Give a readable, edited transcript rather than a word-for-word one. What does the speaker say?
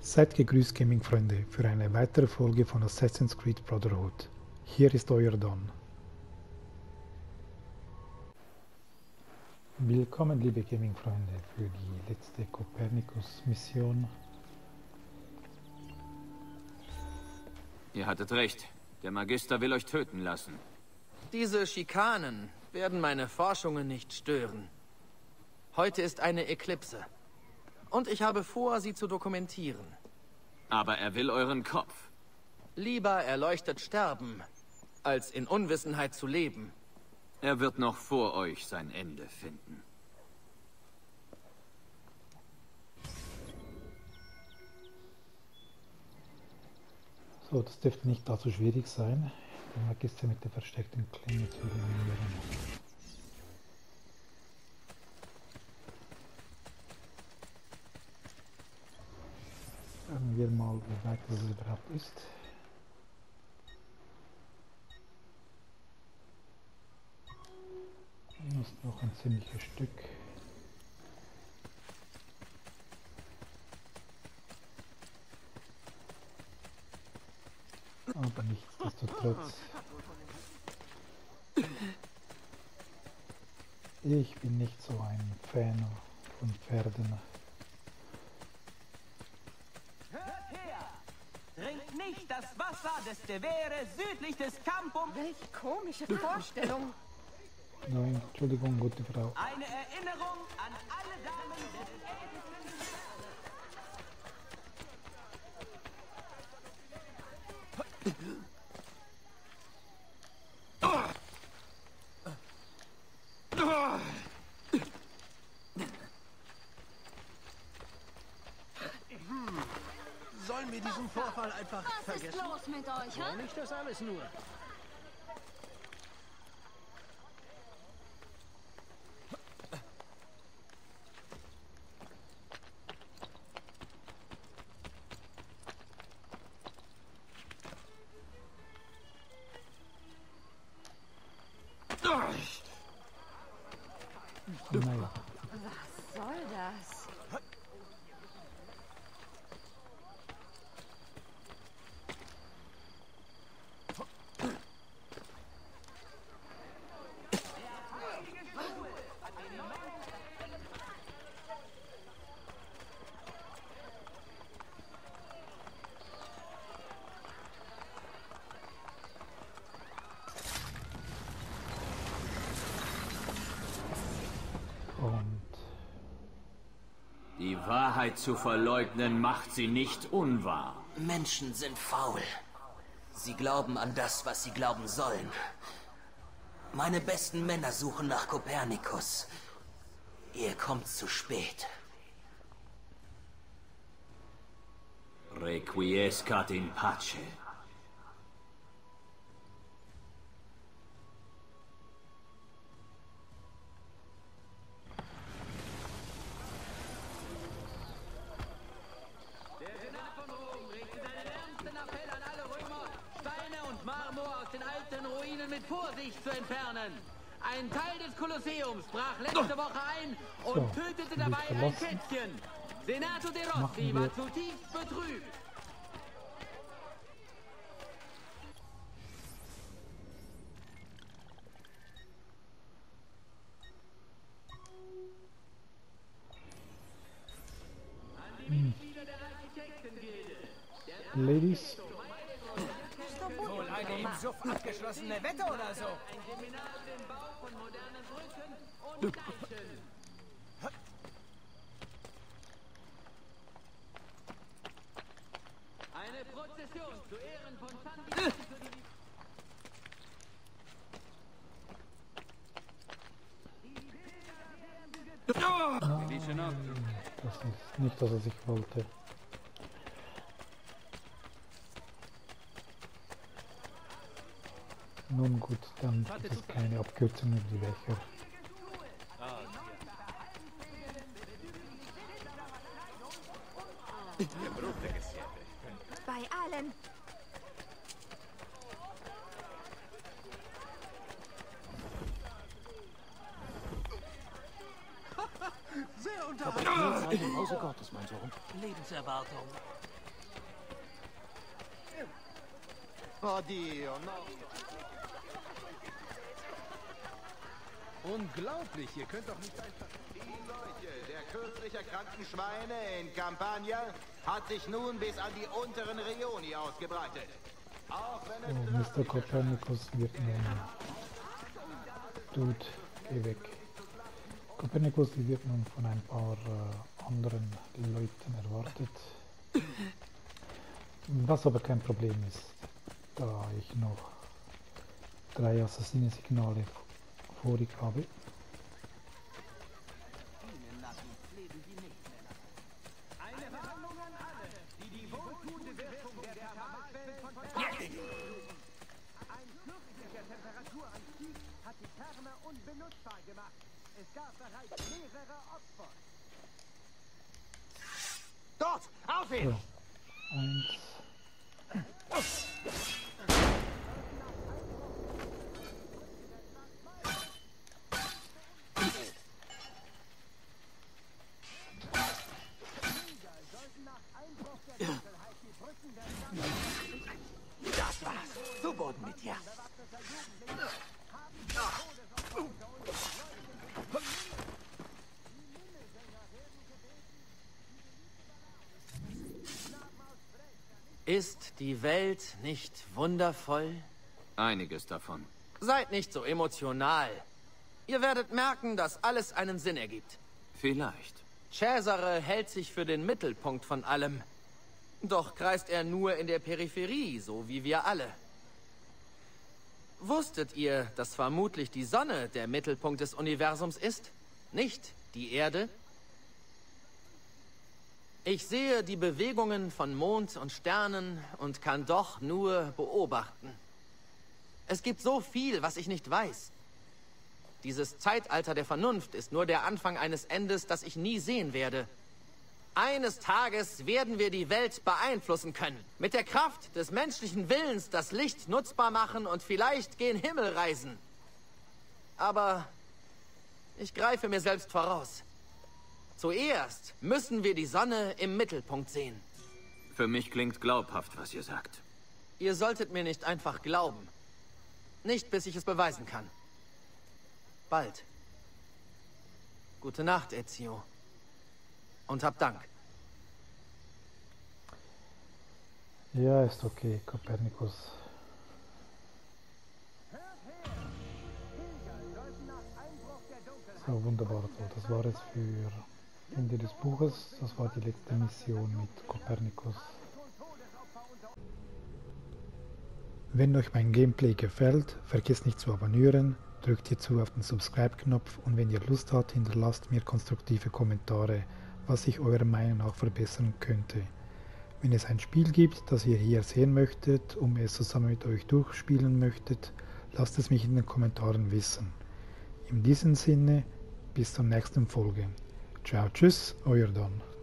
Seid gegrüßt, Gaming-Freunde, für eine weitere Folge von Assassin's Creed Brotherhood. Hier ist euer Don. Willkommen, liebe Gaming-Freunde, für die letzte Copernicus-Mission. Ihr hattet recht. Der Magister will euch töten lassen. Diese Schikanen werden meine Forschungen nicht stören. Heute ist eine Eklipse. Und ich habe vor, sie zu dokumentieren. Aber er will euren Kopf. Lieber erleuchtet sterben, als in Unwissenheit zu leben. Er wird noch vor euch sein Ende finden. So, das dürfte nicht allzu schwierig sein, den Magister mit der versteckten Klinge zu eliminieren. Schauen wir mal, wie weit das überhaupt ist. Das ist noch ein ziemliches Stück. Aber nichtsdestotrotz. Ich bin nicht so ein Fan von Pferden. Trinkt nicht das Wasser des Tevere südlich des Campum. Welch komische Vorstellung. Nein, Entschuldigung, gute Frau. Eine Erinnerung an alle Damen des ältesten. Sollen wir diesen Vorfall einfach vergessen? Was ist los mit euch, War nicht das alles nur? Naja. Was soll das? Und Die Wahrheit zu verleugnen macht sie nicht unwahr. Menschen sind faul. Sie glauben an das, was sie glauben sollen. Meine besten Männer suchen nach Kopernikus. Ihr kommt zu spät. Requiescat in pace. Der Senat von Rom regte seinen ernsten Appell an alle Römer, Steine und Marmor aus den alten Ruinen mit Vorsicht zu entfernen. Ein Teil des Kolosseums brach letzte Woche ein und So, tötete bin dabei ich ein verlassen. Kätzchen. Senator de Rossi Machen wir. war zutiefst betrübt. Ladies, Wohl eine im Suff abgeschlossene Wette oder so? Ein Seminar für den Bau von modernen Brücken und Deichen. Eine Prozession zu Ehren von San Vincenzo di das ist nicht das, was ich wollte. Nun gut, dann gibt es keine Abkürzungen wie welcher. Bei allen. Sehr unterhaltsam. Zeit im Hause Gottes, mein Sohn. Lebenserwartung. Oh Dio, no. Unglaublich, ihr könnt doch nicht einfach... Die Leute der kürzlich erkrankten Schweine in Campania hat sich nun bis an die unteren Rioni ausgebreitet. Auch wenn es Mr. Copernicus wird nun... Dude, geh weg. Copernicus wird nun von ein paar anderen Leuten erwartet. Was aber kein Problem ist, da ich noch 3 Assassine-Signale vorig habe. Ein plötzlicher Temperaturanstieg hat die Therme unbenutzbar gemacht. Es gab bereits mehrere Opfer. dort! Auf ihn! So, 1. Das war's! Zu Boden mit dir! Ist die Welt nicht wundervoll? Einiges davon. Seid nicht so emotional. Ihr werdet merken, dass alles einen Sinn ergibt. Vielleicht. Cesare hält sich für den Mittelpunkt von allem. Doch kreist er nur in der Peripherie, so wie wir alle. Wusstet ihr, dass vermutlich die Sonne der Mittelpunkt des Universums ist? Nicht die Erde? Ich sehe die Bewegungen von Mond und Sternen und kann doch nur beobachten. Es gibt so viel, was ich nicht weiß. Dieses Zeitalter der Vernunft ist nur der Anfang eines Endes, das ich nie sehen werde. Eines Tages werden wir die Welt beeinflussen können. Mit der Kraft des menschlichen Willens das Licht nutzbar machen und vielleicht gen Himmel reisen. Aber ich greife mir selbst voraus. Zuerst müssen wir die Sonne im Mittelpunkt sehen. Für mich klingt glaubhaft, was ihr sagt. Ihr solltet mir nicht einfach glauben. Nicht, bis ich es beweisen kann. Bald. Gute Nacht, Ezio. Und hab Dank. Ja, ist okay, Copernicus. So, wunderbar. So, das war es für Ende des Buches. Das war die letzte Mission mit Copernicus. Wenn euch mein Gameplay gefällt, vergesst nicht zu abonnieren, drückt hierzu auf den Subscribe-Knopf und wenn ihr Lust habt, hinterlasst mir konstruktive Kommentare, was ich eurer Meinung nach verbessern könnte. Wenn es ein Spiel gibt, das ihr hier sehen möchtet und es zusammen mit euch durchspielen möchtet, lasst es mich in den Kommentaren wissen. In diesem Sinne, bis zur nächsten Folge. Ciao, tschüss, euer Don.